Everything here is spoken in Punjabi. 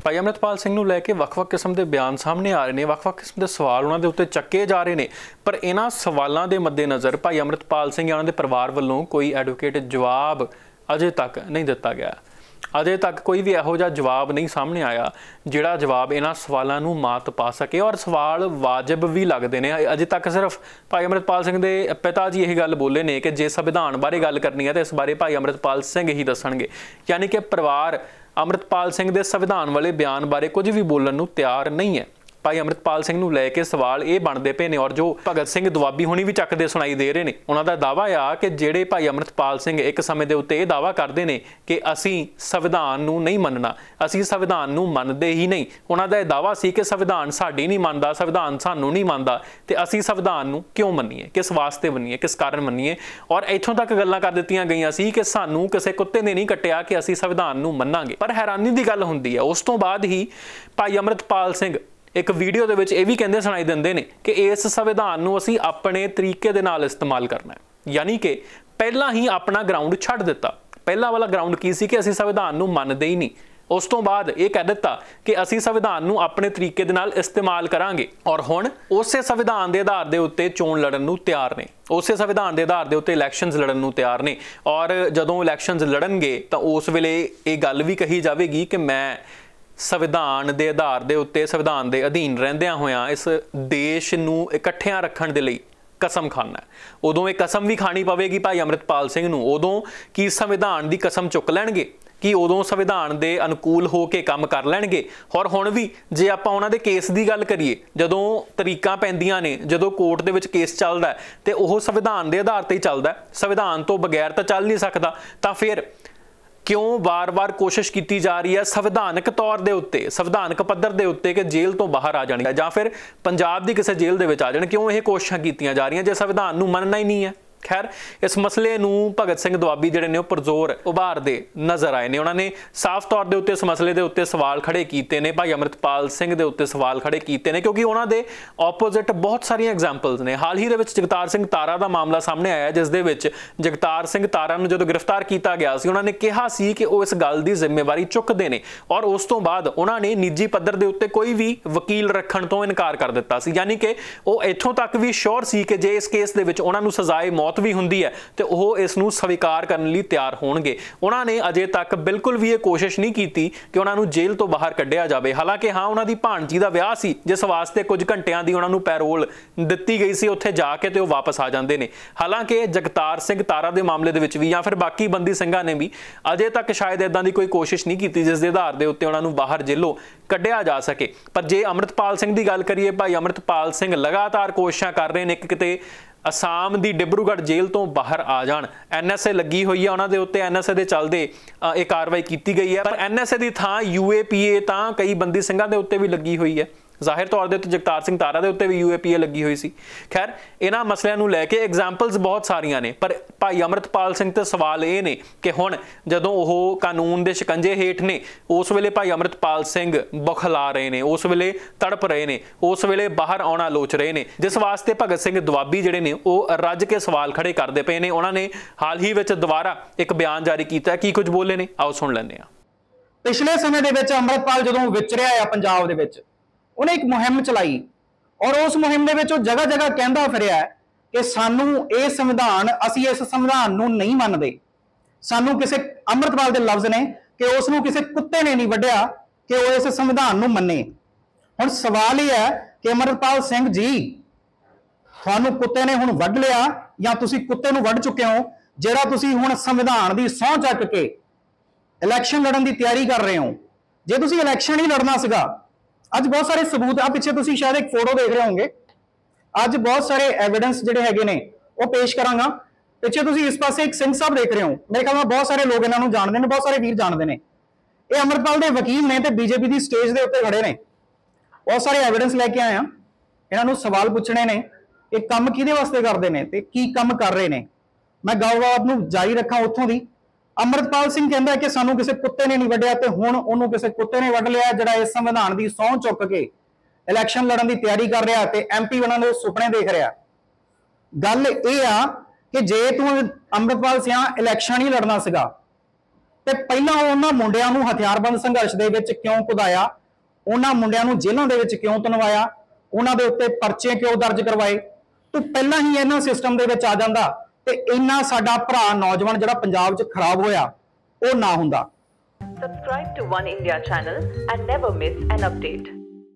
ਭਾਈ ਅਮਰਿਤਪਾਲ ਸਿੰਘ ਨੂੰ ਲੈ ਕੇ ਵੱਖ-ਵੱਖ ਕਿਸਮ ਦੇ ਬਿਆਨ ਸਾਹਮਣੇ ਆ ਰਹੇ ਨੇ, ਵੱਖ-ਵੱਖ ਕਿਸਮ ਦੇ ਸਵਾਲ ਉਹਨਾਂ ਦੇ ਉੱਤੇ ਚੱਕੇ ਜਾ ਰਹੇ ਨੇ, ਪਰ ਇਹਨਾਂ ਸਵਾਲਾਂ ਦੇ ਮੱਦੇਨਜ਼ਰ ਭਾਈ ਅਮਰਿਤਪਾਲ ਸਿੰਘ ਜਾਂ ਉਹਨਾਂ ਦੇ ਪਰਿਵਾਰ ਵੱਲੋਂ ਕੋਈ ਐਡਵੋਕੇਟ ਜਵਾਬ ਅਜੇ ਤੱਕ ਨਹੀਂ ਦਿੱਤਾ ਗਿਆ। ਅਜੇ ਤੱਕ ਕੋਈ ਵੀ ਇਹੋ ਜਿਹਾ ਜਵਾਬ ਨਹੀਂ ਸਾਹਮਣੇ ਆਇਆ ਜਿਹੜਾ ਜਵਾਬ ਇਹਨਾਂ ਸਵਾਲਾਂ ਨੂੰ ਮਾਤ ਪਾ ਸਕੇ, ਔਰ ਸਵਾਲ ਵਾਜਬ ਵੀ ਲੱਗਦੇ ਨੇ। ਅਜੇ ਤੱਕ ਸਿਰਫ ਭਾਈ ਅਮਰਿਤਪਾਲ ਸਿੰਘ ਦੇ ਪਿਤਾ ਜੀ ਇਹ ਗੱਲ ਬੋਲੇ ਨੇ ਕਿ ਜੇ ਸੰਵਿਧਾਨ ਬਾਰੇ ਗੱਲ ਕਰਨੀ ਹੈ ਤਾਂ ਇਸ ਬਾਰੇ ਭਾਈ ਅਮਰਿਤਪਾਲ ਸਿੰਘ ਹੀ ਦੱਸਣਗੇ, ਯਾਨੀ ਕਿ ਪਰਿਵਾਰ ਅਮਰਿਤਪਾਲ ਸਿੰਘ ਦੇ ਸੰਵਿਧਾਨ ਵਾਲੇ ਬਿਆਨ ਬਾਰੇ ਕੁਝ ਵੀ ਬੋਲਣ ਨੂੰ ਤਿਆਰ ਨਹੀਂ ਹੈ। ਭਾਈ ਅਮਰਿਤਪਾਲ ਸਿੰਘ ਨੂੰ ਲੈ ਕੇ ਸਵਾਲ ਇਹ ਬਣਦੇ ਪਏ ਨੇ, ਔਰ ਜੋ ਭਗਤ ਸਿੰਘ ਦੁਆਬੀ ਹੁਣੀ ਵੀ ਚੱਕਦੇ ਸੁਣਾਈ ਦੇ ਰਹੇ ਨੇ। ਉਹਨਾਂ ਦਾ ਦਾਅਵਾ ਆ ਕਿ ਜਿਹੜੇ ਭਾਈ ਅਮਰਿਤਪਾਲ ਸਿੰਘ ਇੱਕ ਸਮੇਂ ਦੇ ਉੱਤੇ ਇਹ ਦਾਅਵਾ ਕਰਦੇ ਨੇ ਕਿ ਅਸੀਂ ਸੰਵਿਧਾਨ ਨੂੰ ਨਹੀਂ ਮੰਨਣਾ, ਅਸੀਂ ਸੰਵਿਧਾਨ ਨੂੰ ਮੰਨਦੇ ਹੀ ਨਹੀਂ। ਉਹਨਾਂ ਦਾ ਇਹ ਦਾਅਵਾ ਸੀ ਕਿ ਸੰਵਿਧਾਨ ਸਾਡੀ ਨਹੀਂ ਮੰਨਦਾ, ਸੰਵਿਧਾਨ ਸਾਨੂੰ ਨਹੀਂ ਮੰਨਦਾ, ਤੇ ਅਸੀਂ ਸੰਵਿਧਾਨ ਨੂੰ ਕਿਉਂ ਮੰਨੀਏ, ਕਿਸ ਵਾਸਤੇ ਮੰਨੀਏ, ਕਿਸ ਕਾਰਨ ਮੰਨੀਏ। ਔਰ ਇੱਥੋਂ ਤੱਕ ਗੱਲਾਂ ਕਰ ਦਿੱਤੀਆਂ ਗਈਆਂ ਸੀ ਕਿ ਸਾਨੂੰ ਕਿਸੇ ਕੁੱਤੇ ਨੇ ਨਹੀਂ ਕੱਟਿਆ ਕਿ ਅਸੀਂ ਸੰਵਿਧਾਨ ਨੂੰ ਮੰਨਾਂਗੇ। ਪਰ ਹੈਰਾਨੀ ਦੀ ਗੱਲ ਹੁੰਦੀ ਹੈ ਉਸ ਤੋਂ ਬਾਅਦ ਹੀ ਭਾਈ ਅਮਰਿਤਪਾਲ ਸਿੰਘ ਇੱਕ ਵੀਡੀਓ ਦੇ ਵਿੱਚ ਇਹ ਵੀ ਕਹਿੰਦੇ ਸੁਣਾਈ ਦਿੰਦੇ ਨੇ ਕਿ ਇਸ ਸੰਵਿਧਾਨ ਨੂੰ ਅਸੀਂ ਆਪਣੇ ਤਰੀਕੇ ਦੇ ਨਾਲ ਇਸਤੇਮਾਲ ਕਰਨਾ ਹੈ, ਯਾਨੀ ਕਿ ਪਹਿਲਾਂ ਹੀ ਆਪਣਾ ਗਰਾਊਂਡ ਛੱਡ ਦਿੱਤਾ। ਪਹਿਲਾਂ ਵਾਲਾ ਗਰਾਊਂਡ ਕੀ ਸੀ ਕਿ ਅਸੀਂ ਸੰਵਿਧਾਨ ਨੂੰ ਮੰਨਦੇ ਹੀ ਨਹੀਂ, ਉਸ ਤੋਂ ਬਾਅਦ ਇਹ ਕਹਿ ਦਿੱਤਾ ਕਿ ਅਸੀਂ ਸੰਵਿਧਾਨ ਨੂੰ ਆਪਣੇ ਤਰੀਕੇ ਦੇ ਨਾਲ ਇਸਤੇਮਾਲ ਕਰਾਂਗੇ, ਔਰ ਹੁਣ ਉਸੇ ਸੰਵਿਧਾਨ ਦੇ ਆਧਾਰ ਦੇ ਉੱਤੇ ਚੋਣ ਲੜਨ ਨੂੰ ਤਿਆਰ ਨੇ, ਉਸੇ ਸੰਵਿਧਾਨ ਦੇ ਆਧਾਰ ਦੇ ਉੱਤੇ ਇਲੈਕਸ਼ਨਸ ਲੜਨ ਨੂੰ ਤਿਆਰ ਨੇ। ਔਰ ਜਦੋਂ ਇਲੈਕਸ਼ਨਸ ਲੜਨਗੇ ਤਾਂ ਉਸ ਵੇਲੇ ਇਹ ਗੱਲ ਵੀ ਕਹੀ ਜਾਵੇਗੀ ਕਿ ਮੈਂ ਸੰਵਿਧਾਨ ਦੇ ਆਧਾਰ ਦੇ ਉੱਤੇ, ਸੰਵਿਧਾਨ ਦੇ ਅਧੀਨ ਰਹਿੰਦਿਆਂ ਹੋਇਆਂ ਇਸ ਦੇਸ਼ ਨੂੰ ਇਕੱਠਿਆਂ ਰੱਖਣ ਦੇ ਲਈ ਕਸਮ ਖਾਣਾ। ਉਦੋਂ ਇਹ ਕਸਮ ਵੀ ਖਾਣੀ ਪਵੇਗੀ ਭਾਈ ਅਮਰਿਤਪਾਲ ਸਿੰਘ ਨੂੰ। ਉਦੋਂ ਕੀ ਸੰਵਿਧਾਨ ਦੀ ਕਸਮ ਚੁੱਕ ਲੈਣਗੇ, ਕਿ ਉਦੋਂ ਸੰਵਿਧਾਨ ਦੇ ਅਨੁਕੂਲ ਹੋ ਕੇ ਕੰਮ ਕਰ ਲੈਣਗੇ। ਔਰ ਹੁਣ ਵੀ ਜੇ ਆਪਾਂ ਉਹਨਾਂ ਦੇ ਕੇਸ ਦੀ ਗੱਲ ਕਰੀਏ, ਜਦੋਂ ਤਰੀਕਾਂ ਪੈਂਦੀਆਂ ਨੇ, ਜਦੋਂ ਕੋਰਟ ਦੇ ਵਿੱਚ ਕੇਸ ਚੱਲਦਾ ਤੇ ਉਹ ਸੰਵਿਧਾਨ ਦੇ ਆਧਾਰ ਤੇ ਹੀ ਚੱਲਦਾ, ਸੰਵਿਧਾਨ ਤੋਂ ਬਗੈਰ ਤਾਂ ਚੱਲ ਨਹੀਂ ਸਕਦਾ। ਤਾਂ ਫਿਰ ਕਿਉਂ ਵਾਰ-ਵਾਰ ਕੋਸ਼ਿਸ਼ ਕੀਤੀ ਜਾ ਰਹੀ ਹੈ ਸੰਵਿਧਾਨਕ ਤੌਰ ਦੇ ਉੱਤੇ, ਸੰਵਿਧਾਨਕ ਪੱਧਰ ਦੇ ਉੱਤੇ ਕਿ ਜੇਲ੍ਹ ਤੋਂ ਬਾਹਰ ਆ ਜਾਣੀ ਜਾਂ ਫਿਰ ਪੰਜਾਬ ਦੀ ਕਿਸੇ ਜੇਲ੍ਹ ਦੇ ਵਿੱਚ ਆ ਜਾਣ? ਕਿਉਂ ਇਹ ਕੋਸ਼ਿਸ਼ਾਂ ਕੀਤੀਆਂ ਜਾ ਰਹੀਆਂ ਜੇ ਸੰਵਿਧਾਨ ਨੂੰ ਮੰਨਣਾ ਹੀ ਨਹੀਂ ਹੈ? ਖੈਰ, ਇਸ ਮਸਲੇ ਨੂੰ ਭਗਤ ਸਿੰਘ ਦੁਆਬੀ ਜਿਹੜੇ ਨੇ ਉਹ ਪੁਰਜ਼ੋਰ ਉਭਾਰਦੇ ਨਜ਼ਰ ਆਏ ਨੇ। ਉਹਨਾਂ ਨੇ ਸਾਫ਼ ਤੌਰ ਦੇ ਉੱਤੇ ਇਸ ਮਸਲੇ ਦੇ ਉੱਤੇ ਸਵਾਲ ਖੜੇ ਕੀਤੇ ਨੇ, ਭਾਈ ਅਮਰਿਤਪਾਲ ਸਿੰਘ ਦੇ ਉੱਤੇ ਸਵਾਲ ਖੜੇ ਕੀਤੇ ਨੇ, ਕਿਉਂਕਿ ਉਹਨਾਂ ਦੇ ਆਪੋਜ਼ਿਟ ਬਹੁਤ ਸਾਰੀਆਂ ਐਗਜ਼ਾਮਪਲਸ ਨੇ। ਹਾਲ ਹੀ ਦੇ ਵਿੱਚ ਜਗਤਾਰ ਸਿੰਘ ਤਾਰਾ ਦਾ ਮਾਮਲਾ ਸਾਹਮਣੇ ਆਇਆ, ਜਿਸ ਦੇ ਵਿੱਚ ਜਗਤਾਰ ਸਿੰਘ ਤਾਰਾ ਨੂੰ ਜਦੋਂ ਗ੍ਰਿਫਤਾਰ ਕੀਤਾ ਗਿਆ ਸੀ, ਉਹਨਾਂ ਨੇ ਕਿਹਾ ਸੀ ਕਿ ਉਹ ਇਸ ਗੱਲ ਦੀ ਜ਼ਿੰਮੇਵਾਰੀ ਚੁੱਕਦੇ ਨੇ, ਔਰ ਉਸ ਤੋਂ ਬਾਅਦ ਉਹਨਾਂ ਨੇ ਨਿੱਜੀ ਪੱਧਰ ਦੇ ਉੱਤੇ ਕੋਈ ਵੀ ਵਕੀਲ ਰੱਖਣ ਤੋਂ ਇਨਕਾਰ ਕਰ ਦਿੱਤਾ ਸੀ। ਯਾਨੀ ਕਿ ਉਹ ਇੱਥੋਂ ਤੱਕ ਵੀ ਸ਼ੋਰ ਸੀ ਕਿ ਜੇ ਇਸ ਕੇਸ ਦੇ ਵਿੱਚ ਉਹਨਾਂ ਨੂੰ ਸਜ਼ਾਏ ਮੌਤ ਵੀ ਹੁੰਦੀ ਹੈ ਤੇ ਉਹ ਇਸ ਨੂੰ ਸਵੀਕਾਰ ਕਰਨ ਲਈ ਤਿਆਰ ਹੋਣਗੇ। ਉਹਨਾਂ ਨੇ ਅਜੇ ਤੱਕ ਬਿਲਕੁਲ ਵੀ ਇਹ ਕੋਸ਼ਿਸ਼ ਨਹੀਂ ਕੀਤੀ ਕਿ ਉਹਨਾਂ ਨੂੰ ਜੇਲ੍ਹ ਤੋਂ ਬਾਹਰ ਕੱਢਿਆ ਜਾਵੇ। ਹਾਲਾਂਕਿ ਹਾਂ, ਉਹਨਾਂ ਦੀ ਭਾਣਜੀ ਦਾ ਵਿਆਹ ਸੀ ਜਿਸ ਵਾਸਤੇ ਕੁਝ ਘੰਟਿਆਂ ਦੀ ਉਹਨਾਂ ਨੂੰ ਪੈਰੋਲ ਦਿੱਤੀ ਗਈ ਸੀ, ਉੱਥੇ ਜਾ ਕੇ ਤੇ ਉਹ ਵਾਪਸ ਆ ਜਾਂਦੇ ਨੇ। ਹਾਲਾਂਕਿ ਜਗਤਾਰ ਸਿੰਘ ਤਾਰਾ ਦੇ ਮਾਮਲੇ ਦੇ ਵਿੱਚ ਵੀ ਜਾਂ ਫਿਰ ਬਾਕੀ ਬੰਦੀ ਸਿੰਘਾਂ ਨੇ ਵੀ ਅਜੇ ਤੱਕ ਸ਼ਾਇਦ ਇਦਾਂ ਦੀ ਕੋਈ ਕੋਸ਼ਿਸ਼ ਨਹੀਂ ਕੀਤੀ ਜਿਸ ਦੇ ਆਧਾਰ ਦੇ ਉੱਤੇ ਉਹਨਾਂ ਨੂੰ ਬਾਹਰ ਜੇਲ੍ਹੋਂ ਕੱਢਿਆ ਜਾ ਸਕੇ। ਪਰ ਜੇ ਅਮਰਿਤਪਾਲ ਸਿੰਘ ਦੀ ਗੱਲ ਕਰੀਏ, ਭਾਈ ਅਮਰਿਤਪਾਲ ਸਿੰਘ ਲਗਾਤਾਰ ਕੋਸ਼ਿਸ਼ਾਂ ਕਰ ਰਹੇ ਨੇ ਕਿ ਕਿਤੇ ਅਸਾਮ ਦੀ ਡਿਬਰੂਗੜ੍ਹ ਜੇਲ੍ਹ ਤੋਂ ਬਾਹਰ ਆ ਜਾਣ। ਐਨਐਸਏ ਲੱਗੀ ਹੋਈ ਹੈ ਉਹਨਾਂ ਦੇ ਉੱਤੇ, ਐਨਐਸਏ ਦੇ ਚੱਲਦੇ ਇਹ ਕਾਰਵਾਈ ਕੀਤੀ ਗਈ ਹੈ। ਪਰ ਐਨਐਸਏ ਦੀ ਥਾਂ ਯੂਏਪੀਏ ਤਾਂ ਕਈ ਬੰਦੀ ਸਿੰਘਾਂ ਦੇ ਉੱਤੇ ਵੀ ਲੱਗੀ ਹੋਈ ਹੈ। ਜ਼ਾਹਿਰ ਤੌਰ ਦੇ ਉੱਤੇ ਜਗਤਾਰ ਸਿੰਘ ਤਾਰਾ ਦੇ ਉੱਤੇ ਵੀ ਯੂਏਪੀਏ ਲੱਗੀ ਹੋਈ ਸੀ। ਖੈਰ, ਇਹਨਾਂ ਮਸਲਿਆਂ ਨੂੰ ਲੈ ਕੇ ਐਗਜ਼ਾਮਪਲਸ ਬਹੁਤ ਸਾਰੀਆਂ ਨੇ, ਪਰ ਭਾਈ ਅਮਰਿਤਪਾਲ ਸਿੰਘ ਤੇ ਸਵਾਲ ਇਹ ਨੇ ਕਿ ਹੁਣ ਜਦੋਂ ਉਹ ਕਾਨੂੰਨ ਦੇ ਸ਼ਿਕੰਜੇ ਹੇਠ ਨੇ, ਉਸ ਵੇਲੇ ਭਾਈ ਅਮਰਿਤਪਾਲ ਸਿੰਘ ਬੁਖਲਾ ਰਹੇ ਨੇ, ਉਸ ਵੇਲੇ ਤੜਪ ਰਹੇ ਨੇ, ਉਸ ਵੇਲੇ ਬਾਹਰ ਆਉਣਾ ਲੋਚ ਰਹੇ ਨੇ, ਜਿਸ ਵਾਸਤੇ ਭਗਤ ਸਿੰਘ ਦੁਆਬੀ ਜਿਹੜੇ ਨੇ ਉਹ ਰੱਜ ਕੇ ਸਵਾਲ ਖੜੇ ਕਰਦੇ ਪਏ ਨੇ। ਉਹਨਾਂ ਨੇ ਹਾਲ ਹੀ ਵਿੱਚ ਦੁਬਾਰਾ ਇੱਕ ਬਿਆਨ ਜਾਰੀ ਕੀਤਾ। ਕੀ ਕੁਝ ਬੋਲੇ ਨੇ, ਆਓ ਸੁਣ ਲੈਂਦੇ ਹਾਂ। ਪਿਛਲੇ ਸਮੇਂ ਦੇ ਵਿੱਚ ਅਮਰਿਤਪਾਲ ਜਦੋਂ ਵਿਚਰਿਆ ਆ ਪੰਜਾਬ ਦੇ ਵਿੱਚ, ਉਹਨੇ ਇੱਕ ਮੁਹਿੰਮ ਚਲਾਈ, ਔਰ ਉਸ ਮੁਹਿੰਮ ਦੇ ਵਿੱਚ ਉਹ ਜਗ੍ਹਾ ਜਗ੍ਹਾ ਕਹਿੰਦਾ ਫਿਰਿਆ ਕਿ ਸਾਨੂੰ ਇਹ ਸੰਵਿਧਾਨ, ਅਸੀਂ ਇਸ ਸੰਵਿਧਾਨ ਨੂੰ ਨਹੀਂ ਮੰਨਦੇ। ਸਾਨੂੰ ਕਿਸੇ, ਅਮਰਿਤਪਾਲ ਦੇ ਲਫ਼ਜ਼ ਨੇ ਕਿ ਉਸ ਨੂੰ ਕਿਸੇ ਕੁੱਤੇ ਨੇ ਨਹੀਂ ਵੱਢਿਆ ਕਿ ਉਹ ਇਸ ਸੰਵਿਧਾਨ ਨੂੰ ਮੰਨੇ। ਹੁਣ ਸਵਾਲ ਇਹ ਹੈ ਕਿ ਅਮਰਿਤਪਾਲ ਸਿੰਘ ਜੀ, ਤੁਹਾਨੂੰ ਕੁੱਤੇ ਨੇ ਹੁਣ ਵੱਢ ਲਿਆ ਜਾਂ ਤੁਸੀਂ ਕੁੱਤੇ ਨੂੰ ਵੱਢ ਚੁੱਕੇ ਹੋ, ਜਿਹੜਾ ਤੁਸੀਂ ਹੁਣ ਸੰਵਿਧਾਨ ਦੀ ਸਹੁੰ ਚੱਕ ਕੇ ਇਲੈਕਸ਼ਨ ਲੜਨ ਦੀ ਤਿਆਰੀ ਕਰ ਰਹੇ ਹੋ। ਜੇ ਤੁਸੀਂ ਇਲੈਕਸ਼ਨ ਹੀ ਲੜਨਾ ਸੀਗਾ, ਅੱਜ ਬਹੁਤ ਸਾਰੇ ਸਬੂਤ ਆ, ਪਿੱਛੇ ਤੁਸੀਂ ਸ਼ਾਇਦ ਇੱਕ ਫੋਟੋ ਦੇਖ ਰਹੇ ਹੋਵੋਗੇ, ਅੱਜ ਬਹੁਤ ਸਾਰੇ ਐਵੀਡੈਂਸ ਜਿਹੜੇ ਹੈਗੇ ਨੇ ਉਹ ਪੇਸ਼ ਕਰਾਂਗਾ। ਪਿੱਛੇ ਤੁਸੀਂ ਇਸ ਪਾਸੇ ਇੱਕ ਸਿੰਘ ਸਾਹਿਬ ਦੇਖ ਰਹੇ ਹੋ, ਮੇਰੇ ਖਿਆਲ ਨਾਲ ਬਹੁਤ ਸਾਰੇ ਲੋਕ ਇਹਨਾਂ ਨੂੰ ਜਾਣਦੇ ਨੇ, ਬਹੁਤ ਸਾਰੇ ਵੀਰ ਜਾਣਦੇ ਨੇ। ਇਹ ਅਮਰਿਤਪਾਲ ਦੇ ਵਕੀਲ ਨੇ ਤੇ ਬੀਜੇਪੀ ਦੀ ਸਟੇਜ ਦੇ ਉੱਤੇ ਖੜੇ ਨੇ। ਬਹੁਤ ਸਾਰੇ ਐਵੀਡੈਂਸ ਲੈ ਕੇ ਆਏ ਆ, ਇਹਨਾਂ ਨੂੰ ਸਵਾਲ ਪੁੱਛਣੇ ਨੇ ਕਿ ਕੰਮ ਕਿਹਦੇ ਵਾਸਤੇ ਕਰਦੇ ਨੇ ਤੇ ਕੀ ਕੰਮ ਕਰ ਰਹੇ ਨੇ। ਮੈਂ ਗੱਲਬਾਤ ਨੂੰ ਜਾਰੀ ਰੱਖਾਂ ਉੱਥੋਂ ਦੀ। ਅਮਰਿਤਪਾਲ ਸਿੰਘ ਕਹਿੰਦਾ ਕਿ ਸਾਨੂੰ ਕਿਸੇ ਕੁੱਤੇ ਨੇ ਨਹੀਂ ਵੱਢਿਆ ਤੇ ਹੁਣ ਉਹਨੂੰ ਕਿਸੇ ਕੁੱਤੇ ਨੇ ਵੱਢ ਲਿਆ, ਜਿਹੜਾ ਇਸ ਸੰਵਿਧਾਨ ਦੀ ਸਹੁੰ ਚੁੱਕ ਕੇ ਇਲੈਕਸ਼ਨ ਲੜਨ ਦੀ ਤਿਆਰੀ ਕਰ ਰਿਹਾ ਤੇ ਐਮਪੀ ਬਣਨ ਦੇ ਸੁਪਨੇ ਦੇਖ ਰਿਹਾ। ਗੱਲ ਇਹ ਆ ਕਿ ਜੇ ਤੂੰ ਅਮਰਿਤਪਾਲ ਸਿੰਘ ਇਲੈਕਸ਼ਨ ਹੀ ਲੜਨਾ ਸੀਗਾ ਤੇ ਪਹਿਲਾਂ ਉਹਨਾਂ ਮੁੰਡਿਆਂ ਨੂੰ ਹਥਿਆਰਬੰਦ ਸੰਘਰਸ਼ ਦੇ ਵਿੱਚ ਕਿਉਂ ਕੁਦਾਇਆ, ਉਹਨਾਂ ਮੁੰਡਿਆਂ ਨੂੰ ਜੇਲ੍ਹਾਂ ਦੇ ਵਿੱਚ ਕਿਉਂ ਤਨਵਾਇਆ, ਉਹਨਾਂ ਦੇ ਉੱਤੇ ਪਰਚੇ ਕਿਉਂ ਦਰਜ ਕਰਵਾਏ। ਤੂੰ ਪਹਿਲਾਂ ਹੀ ਇਹਨਾਂ ਸਿਸਟਮ ਦੇ ਵਿੱਚ ਆ ਜਾਂਦਾ ਤੇ ਇੰਨਾ ਸਾਡਾ ਭਰਾ ਨੌਜਵਾਨ ਜਿਹੜਾ ਪੰਜਾਬ 'ਚ ਖਰਾਬ ਹੋਇਆ ਉਹ ਨਾ ਹੁੰਦਾ। Subscribe to One India channel and never miss an update.